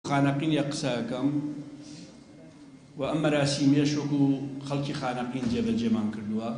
خانقین یا قسەکەم و ئەم مەراسیمێش وەکو خەڵکی خانقین جێبەجێمان کردووە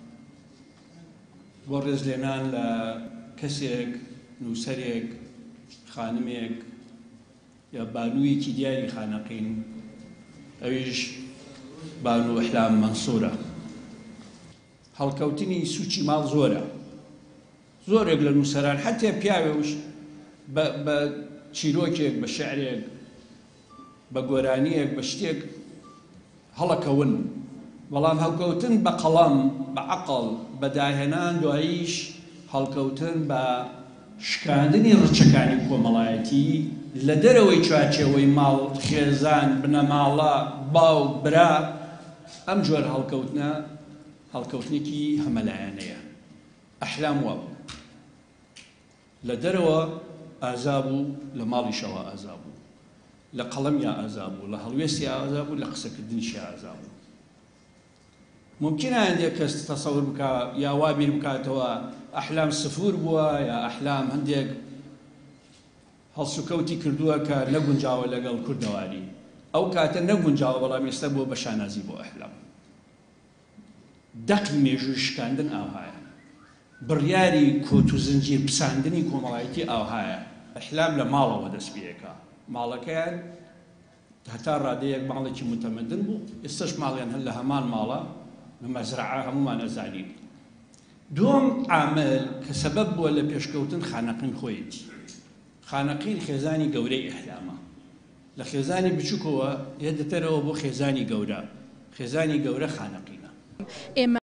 بۆ ڕێزلێنان لە کەسێک نووسەرێک خانمێک یا بانوویەکی دیاری خانقین ئەویش بانو ئەحلام مەنسوورە. هەڵکەوتنی سوچی ماڵ زۆرە، زۆرێک لە نووسەران حتى پیاوێش بە چیرۆکێک بە شعرێک بە گۆرانیەک بە شتێک هەڵەکەون، بەڵام هەڵکەوتن بە قەڵەم بە عەقڵ بە داهێنان دواییش هەڵکەوتن بە شکاندنی ڕچەکانی کۆمەڵایەتی لە دەرەوەی چوارچێوەی ماڵ خێزان بنەماڵە باو برا، ئەم جۆر هەڵکەوتنە هەڵکەوتنێکی هەمەلایەنەیە. ئەحلام وە لە دەرەوە ئازابوو، لە ماڵیشەوە ئازابوو، لە قەڵەمیا ئازابوو، لە هەڵوێستی ئازابوو، لە قسەکردنیشی ئازابوو. ممکنە هەندێک کەس تەسەور بکە یا وا بیر بکاتەوە ئەحلام سفور بووە یا ئەحلام هەندێک هەڵسوکەوتی کردووە کە نەگونجاوە لەگەڵ کوردەواری. ئەو کاتە نەگونجاوە، بەڵام ئێستا بۆ بە شانازی بۆ ئەحلام. دەقی مێژووی شکاندن ئاوهایە، بڕیاری کۆت و زنجیر پساندنی کۆمەڵایەتی ئاوهایە. ئەحلام لە ماڵەوە دەست پێەکە، ماڵەکەیان هەتا ڕادەیەک ماڵێکی متەمەدن بوو، ئێستاش ماڵیان هەن لە هەمان ماڵە لە مەزرعە هەمومان ئەزانین. دووەم عامل کە سەبەب بووە لە پێشکەوتن خانەقین خۆیەتی. خانەقین خێزانی گەورەی ئەحلامە، لە خێزانی بچووکەوە هێدەتەرەوە بۆ خێزانی گەورە، خێزانی گەورە خانەقینە.